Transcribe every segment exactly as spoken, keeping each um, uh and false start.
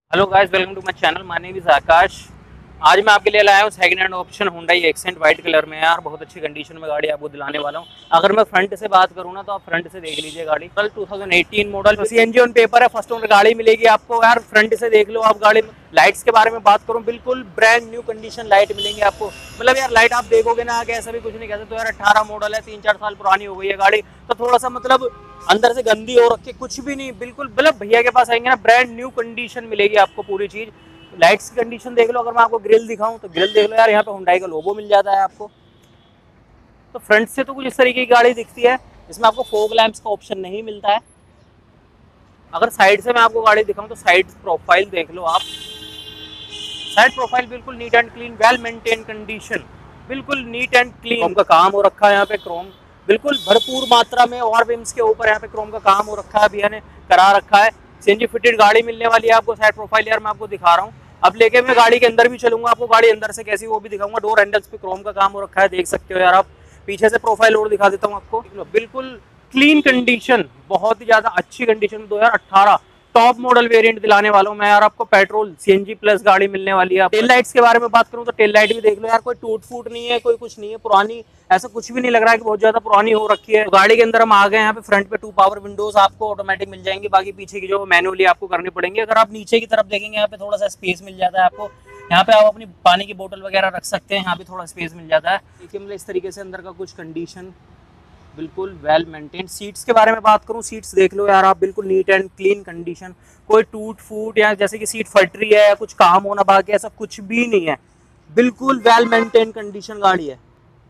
Hello guys, welcome to my channel. My name is Aakash. आज मैं आपके लिए लाया हूँ second hand option Hyundai Accent white colour में। यार बहुत अच्छी कंडीशन में गाड़ी आपको दिलाने वाला हूँ। अगर मैं फ्रंट से बात करूँ ना तो आप फ्रंट से देख लीजिए गाड़ी। कल two thousand eighteen model CNG on paper है, फर्स्ट ओनर गाड़ी मिलेगी आपको। यार फ्रंट से देख लो आप गाड़ी। लाइट्स के बारे में बात करूँ, बिल्कुल ब्रांड न्यू कंडीशन लाइट मिलेंगी आपको। मतलब यार लाइट आप देखोगे ना कि ऐसा भी कुछ नहीं कहते। तो यार अठारह मॉडल है, तीन चार साल पुरानी हो गई है गाड़ी, तो थोड़ा सा मतलब अंदर से गंदी हो रखी, कुछ भी नहीं, बिल्कुल मतलब भैया के पास आएंगे ना ब्रांड न्यू कंडीशन मिलेगी आपको पूरी चीज। लाइट्स की कंडीशन देख लो। अगर मैं आपको ग्रिल दिखाऊं तो ग्रिल देख लो यार, यहाँ पे हुंडई का लोगो मिल जाता है आपको। तो फ्रंट से तो कुछ इस तरीके की गाड़ी दिखती है। इसमें आपको फोग लैंप्स का ऑप्शन नहीं मिलता है। अगर साइड से मैं आपको गाड़ी दिखाऊं तो साइड प्रोफाइल देख लो आप। साइड प्रोफाइल बिल्कुल neat and clean, well maintain condition, बिल्कुल नीट एंड क्लीन। क्रोम का काम हो रखा है यहाँ पे, क्रोम बिल्कुल भरपूर मात्रा में, और विम्स के ऊपर यहाँ पे क्रोम का काम हो रखा है, भैया ने करा रखा है। सीएनजी फिटेड गाड़ी मिलने वाली है आपको। साइड प्रोफाइल यार मैं आपको दिखा रहा हूँ। अब लेके मैं गाड़ी के अंदर भी चलूंगा, आपको गाड़ी अंदर से कैसी वो भी दिखाऊंगा। डोर हैंडल्स पे क्रोम का काम हो रखा है, देख सकते हो यार आप। पीछे से प्रोफाइल और दिखा देता हूँ आपको। बिल्कुल क्लीन कंडीशन, बहुत ही ज्यादा अच्छी कंडीशन। दो हजार अठारह टॉप मॉडल वेरिएंट दिलाने वाला हूँ मैं यार आपको। पेट्रोल सीएनजी प्लस गाड़ी मिलने वाली है। टेल लाइट्स के बारे में बात करूँ तो टेल लाइट भी देख लो यार, कोई टूट फूट नहीं है, कोई कुछ नहीं है, पुरानी ऐसा कुछ भी नहीं लग रहा है कि बहुत ज्यादा पुरानी हो रखी है। तो गाड़ी के अंदर हम आ गए। यहाँ पे फ्रंट पे टू पावर विंडोज आपको ऑटोमेटिक मिल जाएंगी, बाकी पीछे की जो मैनुअली आपको करनी पड़ेंगी। अगर आप नीचे की तरफ देखेंगे यहाँ पे थोड़ा सा स्पेस मिल जाता है आपको। यहाँ पे आप अपनी पानी की बोतल वगैरह रख सकते हैं, यहाँ पे थोड़ा स्पेस मिल जाता है। देखिए मतलब इस तरीके से अंदर का कुछ कंडीशन बिल्कुल वेल मेंटेन। सीट्स के बारे में बात करूं, सीट्स देख लो यार आप, बिल्कुल नीट एंड क्लीन कंडीशन। कोई टूट फूट या जैसे कि सीट फट रही है या कुछ काम होना बाकी, ऐसा कुछ भी नहीं है। बिल्कुल वेल मेंटेन कंडीशन गाड़ी है।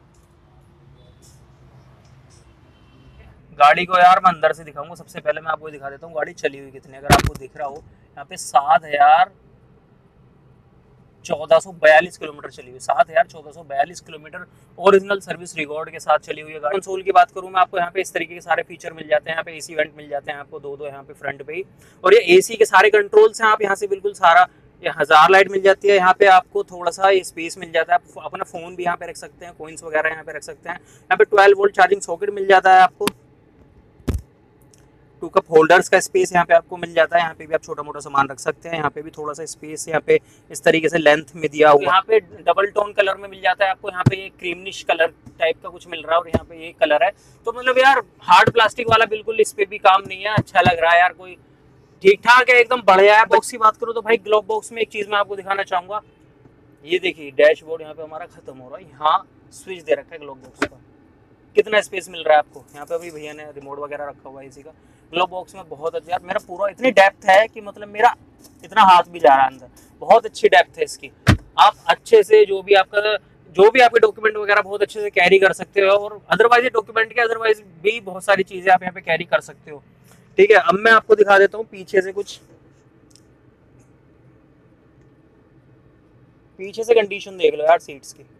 गाड़ी को यार मैं अंदर से दिखाऊंगा। सबसे पहले मैं आपको दिखा देता हूँ गाड़ी चली हुई कितनी। अगर आपको दिख रहा हो यहाँ पे सात हजार चौदह सौ बयालीस किलोमीटर चली हुई। सात हजार चौदह सौ बयालीस किलोमीटर ओरिजिनल सर्विस रिकॉर्ड के साथ चली हुई है गाड़ी। कंसोल की बात करूं मैं आपको, यहाँ पे इस तरीके के सारे फीचर मिल जाते हैं। यहाँ पे एसी वेंट मिल जाते हैं आपको, दो दो यहाँ पे फ्रंट पे ही। और ये एसी के सारे कंट्रोल्स हैं आप यहाँ से बिल्कुल सारा। ये हजार लाइट मिल जाती है यहाँ पे आपको। थोड़ा सा स्पेस मिल जाता है, आप अपना फोन भी यहाँ पे रख सकते हैं, कॉइन्स वगैरह यहाँ पे रख सकते हैं। यहाँ पे ट्वेल्व वोल्ट चार्जिंग सॉकेट मिल जाता है आपको। टू कप होल्डर्स का स्पेस यहाँ पे आपको मिल जाता है। यहाँ पे भी आप छोटा मोटा सामान रख सकते हैं। यहाँ पे भी थोड़ा सा स्पेस यहाँ पे इस तरीके से लेंथ में दिया हुआ। यहाँ पे डबल टोन कलर में मिल जाता है आपको। यहाँ पे ये क्रीमनिश कलर टाइप का कुछ मिल रहा है और यहाँ पे ये कलर है। तो मतलब यार हार्ड प्लास्टिक वाला बिल्कुल इस पे भी काम नहीं है, अच्छा लग रहा है यार। कोई ठीक ठाक है, एकदम बढ़िया है। बॉक्स की बात करूँ तो भाई ग्लोब बॉक्स में एक चीज मैं आपको दिखाना चाहूंगा। ये देखिए डैशबोर्ड यहाँ पे हमारा खत्म हो रहा है। यहाँ स्विच दे रखा है ग्लोब बॉक्स का। कितना स्पेस मिल रहा है आपको। यहाँ पे अभी भैया ने रिमोट वगैरह रखा हुआ है इसी का। ग्लोब बॉक्स में बहुत अच्छा यार, मेरा पूरा इतनी डेप्थ है कि मतलब मेरा इतना हाथ भी जा रहा है अंदर। बहुत अच्छी डेप्थ है इसकी। आप अच्छे से जो भी आपका जो भी आपके डॉक्यूमेंट वगैरह बहुत अच्छे से कैरी कर सकते हो। और अदरवाइज डॉक्यूमेंट के अदरवाइज भी बहुत सारी चीजें आप यहाँ पे कैरी कर सकते हो। ठीक है, अब मैं आपको दिखा देता हूँ पीछे से कुछ। पीछे से कंडीशन देख लो यार सीट्स की।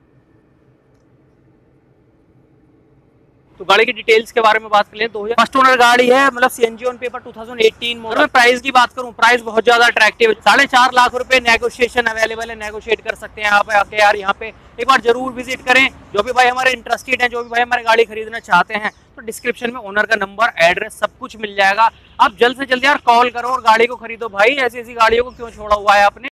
तो गाड़ी की डिटेल्स के बारे में बात कर लें तो फर्स्ट ओनर गाड़ी है, मतलब CNG on paper two thousand eighteen model. मैं प्राइस की बात करूं, प्राइस बहुत ज्यादा अट्रैक्टिव है। साढ़े चार लाख रुपए नेगोशिएशन अवेलेबल है, नेगोशिएट कर सकते हैं यहाँ पे आके। यार यहाँ पे एक बार जरूर विजिट करें। जो भी भाई हमारे इंटरेस्टेड हैं, जो भी भाई हमारे गाड़ी खरीदना चाहते हैं, तो डिस्क्रिप्शन में ओनर का नंबर, एड्रेस सब कुछ मिल जाएगा। आप जल्द से जल्द यार कॉल करो और गाड़ी को खरीदो भाई। ऐसी ऐसी गाड़ियों को क्यों छोड़ा हुआ है आपने।